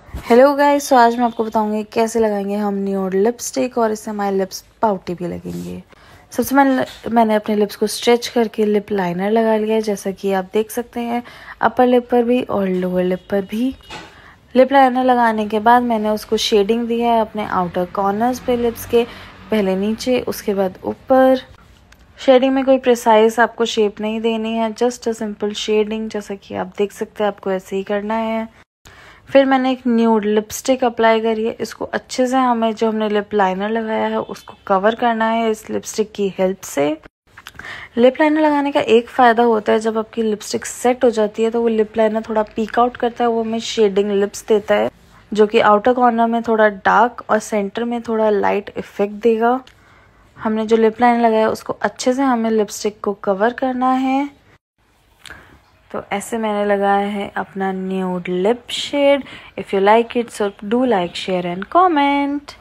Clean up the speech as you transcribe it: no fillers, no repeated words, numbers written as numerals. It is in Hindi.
हेलो गाइस, तो आज मैं आपको बताऊंगी कैसे लगाएंगे हम न्यूड लिपस्टिक और इससे हमारे लिप्स पाउटी भी लगेंगे। सबसे मैंने अपने लिप्स को स्ट्रेच करके लिप लाइनर लगा लिया है, जैसा कि आप देख सकते हैं अपर लिप पर भी और लोअर लिप पर भी। लिप लाइनर लगाने के बाद मैंने उसको शेडिंग दिया है अपने आउटर कॉर्नर्स पे लिप्स के, पहले नीचे उसके बाद ऊपर। शेडिंग में कोई प्रिसाइज आपको शेप नहीं देनी है, जस्ट अ सिंपल शेडिंग, जैसा कि आप देख सकते हैं आपको ऐसे ही करना है। फिर मैंने एक न्यूड लिपस्टिक अप्लाई करी है। इसको अच्छे से हमें जो हमने लिप लाइनर लगाया है उसको कवर करना है इस लिपस्टिक की हेल्प से। लिप लाइनर लगाने का एक फ़ायदा होता है, जब आपकी लिपस्टिक सेट हो जाती है तो वो लिप लाइनर थोड़ा पीक आउट करता है, वो हमें शेडिंग लिप्स देता है जो कि आउटर कॉर्नर में थोड़ा डार्क और सेंटर में थोड़ा लाइट इफेक्ट देगा। हमने जो लिप लाइनर लगाया उसको अच्छे से हमें लिपस्टिक को कवर करना है। तो ऐसे मैंने लगाया है अपना nude lip shade. If you like it so do like, share and comment.